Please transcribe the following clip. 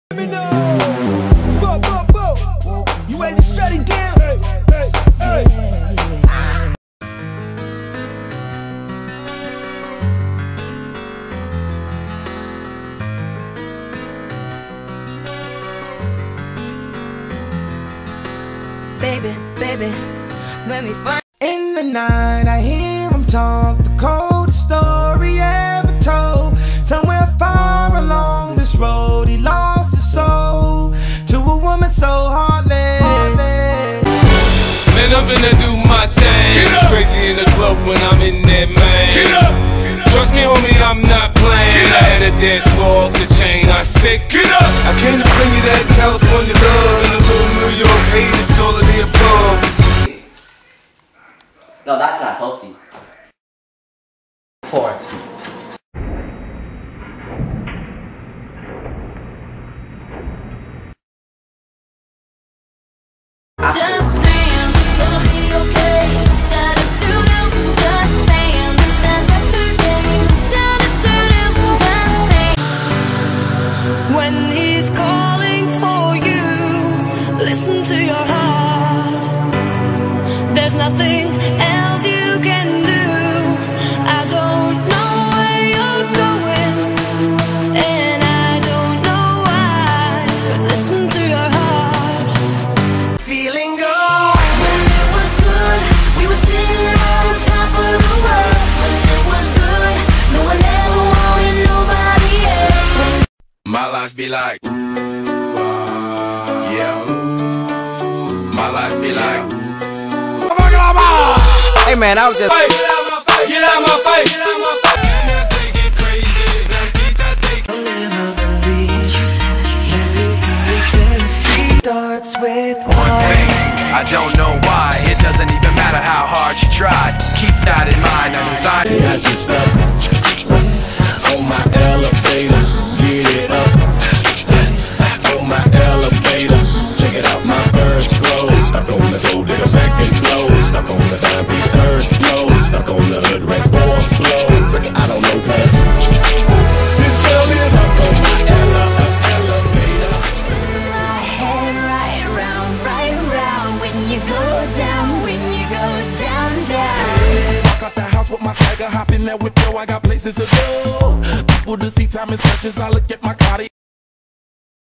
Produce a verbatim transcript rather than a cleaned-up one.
Let me know. Whoa, whoa, whoa. You ready to shut it down? Hey, hey, hey. Ah. Baby, baby, when we find in the night, I hear him talk, the coldest story ever told. Somewhere far along this road, he lost his soul to a woman so heartless. Man, I'm finna do my thing. It's crazy in the club when I'm in there, man. Get up. Get up. Trust me, homie, I'm not playing. I had a dance floor off the chain. I said, get up. I came to bring you that California love and a little New York hate. It's all of the above. No, that's not healthy. Four. just damn, gonna be okay. Gotta do them, just damn. When he's calling for you, listen to your heart. There's nothing else you can do. I don't know where you're going, and I don't know why, but listen to your heart. Feeling good. When it was good, we were sitting on top of the world. When it was good, no one ever wanted nobody else. When my life be like, yeah. My life be like. Hey man, I was just. Get out my face! Get out my face! Get out my face! They get crazy. I'll never believe fantasy starts with One thing, I don't know why. It doesn't even matter how hard you try. Keep that in mind. I design. I just up on my elevator, get it up on my elevator. Check it out, my first clothes. Stuck on the gold digger second flow. Stuck on the dime piece third flow. Stuck on the hood red fourth flow. I don't know cuz this girl is stuck on my ele elevator. my head right round, right round. When you go down, when you go down, down. Walk out the house with my swagger, hop in that whip, yo, I got places to go. People to see, time is precious, I look at my car.